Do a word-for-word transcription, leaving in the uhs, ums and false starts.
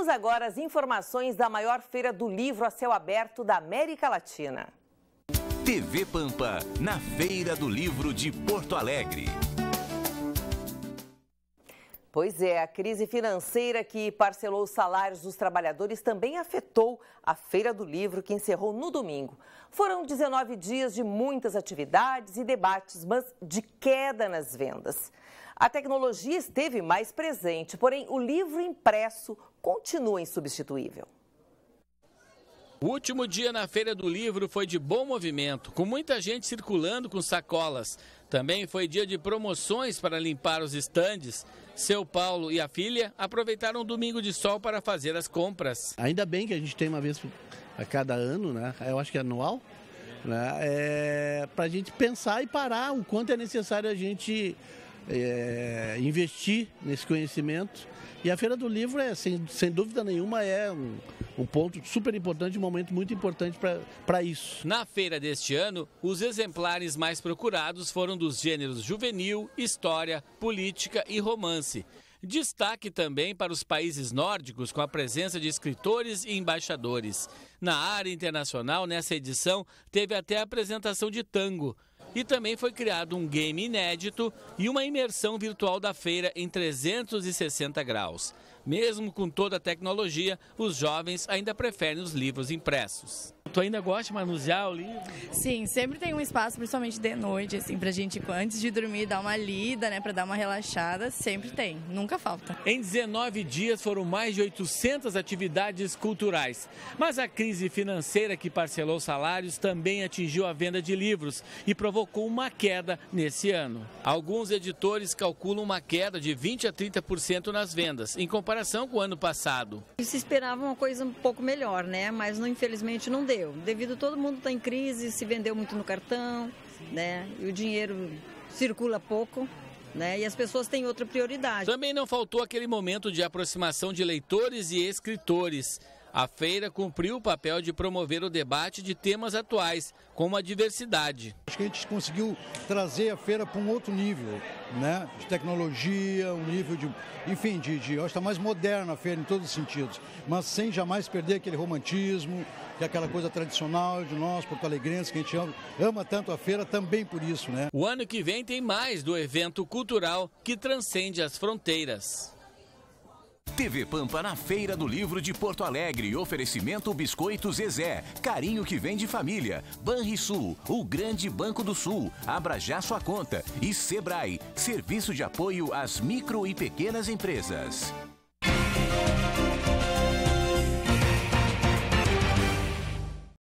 agora as informações da maior feira do livro a céu aberto da América Latina. T V Pampa, na Feira do Livro de Porto Alegre. Pois é, a crise financeira que parcelou os salários dos trabalhadores também afetou a Feira do Livro, que encerrou no domingo. Foram dezenove dias de muitas atividades e debates, mas de queda nas vendas. A tecnologia esteve mais presente, porém o livro impresso continua insubstituível. O último dia na Feira do Livro foi de bom movimento, com muita gente circulando com sacolas. Também foi dia de promoções para limpar os estandes. Seu Paulo e a filha aproveitaram o domingo de sol para fazer as compras. Ainda bem que a gente tem uma vez a cada ano, né? Eu acho que é anual, né? É, para a gente pensar e parar o quanto é necessário a gente é, investir nesse conhecimento. E a Feira do Livro, é, sem, sem dúvida nenhuma, é um, um ponto super importante, um momento muito importante para isso. Na feira deste ano, os exemplares mais procurados foram dos gêneros juvenil, história, política e romance. Destaque também para os países nórdicos, com a presença de escritores e embaixadores. Na área internacional, nessa edição, teve até a apresentação de tango. E também foi criado um game inédito e uma imersão virtual da feira em trezentos e sessenta graus. Mesmo com toda a tecnologia, os jovens ainda preferem os livros impressos. Tu ainda gosta de manusear o livro? Sim, sempre tem um espaço, principalmente de noite, assim, pra gente, antes de dormir, dar uma lida, né, pra dar uma relaxada, sempre tem, nunca falta. Em dezenove dias foram mais de oitocentas atividades culturais, mas a crise financeira que parcelou salários também atingiu a venda de livros e provocou uma queda nesse ano. Alguns editores calculam uma queda de vinte a trinta por cento nas vendas, em comparação com o ano passado. Se esperava uma coisa um pouco melhor, né, mas não, infelizmente não deu. Devido a todo mundo estar em crise, se vendeu muito no cartão, né? E o dinheiro circula pouco, né? E as pessoas têm outra prioridade. Também não faltou aquele momento de aproximação de leitores e escritores. A feira cumpriu o papel de promover o debate de temas atuais, como a diversidade. Acho que a gente conseguiu trazer a feira para um outro nível, né? De tecnologia, um nível de, enfim, de, de, eu acho que está mais moderna a feira em todos os sentidos, mas sem jamais perder aquele romantismo, que é aquela coisa tradicional de nós, porto-alegrenses, que a gente ama, ama tanto a feira também por isso, né? O ano que vem tem mais do evento cultural que transcende as fronteiras. T V Pampa na Feira do Livro de Porto Alegre. Oferecimento Biscoito Zezé. Carinho que vem de família. Banrisul, o grande banco do Sul. Abra já sua conta. E Sebrae, serviço de apoio às micro e pequenas empresas.